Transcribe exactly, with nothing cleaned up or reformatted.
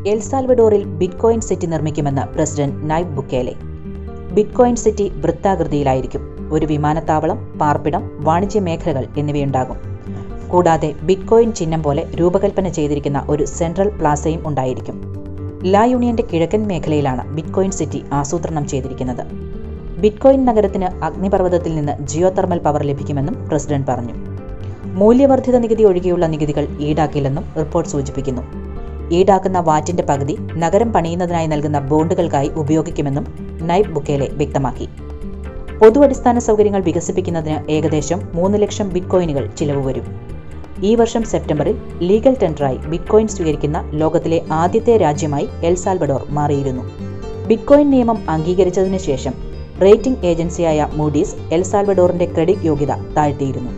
L സാൽവഡോറിൽ bitcoin city നിർമ്മിക്കുമെന്ന് president Nayib Bukele. Bitcoin city വൃത്താകൃതിയിലായിരിക്കും. ഒരു വിമാനത്താവളം, പാർപ്പിടം, വാണിജ്യ മേഖലകൾ എന്നിവയുണ്ടാകും. കൂടാതെ ബിറ്റ്കോയിൻ ചിഹ്നം പോലെ രൂപകൽപ്പന ചെയ്തിരിക്കുന്ന ഒരു സെൻട്രൽ പ്ലാസയും ഉണ്ടായിരിക്കും. ലാ യൂണിയന്റെ കിഴക്കൻ മേഖലയിലാണ് ബിറ്റ്കോയിൻ സിറ്റി ആസൂത്രണം ചെയ്തിരിക്കുന്നത്. ബിറ്റ്കോയിൻ നഗരത്തിന് അഗ്നിപർവ്വതത്തിൽ നിന്ന് ജിയോ തെർമൽ പവർ ലഭിക്കുമെന്നും പ്രസിഡന്റ് പറഞ്ഞു. മൂല്യവർദ്ധിത നികുതി ഒഴികെയുള്ള നികുതികൾ ഈടാക്കില്ലെന്നും റിപ്പോർട്ട് സൂചിപ്പിക്കുന്നു. ഈടാക്കുന്ന വാറ്റിന്റെ പകുതി നഗരം പണിയുന്നതിനായി നൽകുന്ന ബോണ്ടുകൾക്കായി ഉപയോഗിക്കുമെന്നും നയീബ് ബുക്കേലെ വ്യക്തമാക്കി. പൊതു അടിസ്ഥാന സൗകര്യങ്ങൾ വികസിപ്പിക്കുന്നതിന് ഏകദേശം മൂന്ന് ലക്ഷം ബിറ്റ്കോയിനുകൾ ചിലവ് വരും. ഈ വർഷം സെപ്റ്റംബറിൽ ലീഗൽ ടെൻഡറായി ബിറ്റ്കോയിൻ സ്വീകരിക്കുന്ന ലോകത്തിലെ ആദ്യത്തെ രാജ്യമായി എൽ സാൽവഡോർ മാറിയിരുന്നു. ബിറ്റ്കോയിൻ നിയമം അംഗീകരിച്ചതിനു ശേഷം റേറ്റിംഗ് ഏജൻസിയായ മൂഡീസ് എൽ സാൽവഡോറിന്റെ ക്രെഡിറ്റ് യോഗ്യത താഴ്ത്തിയിരുന്നു.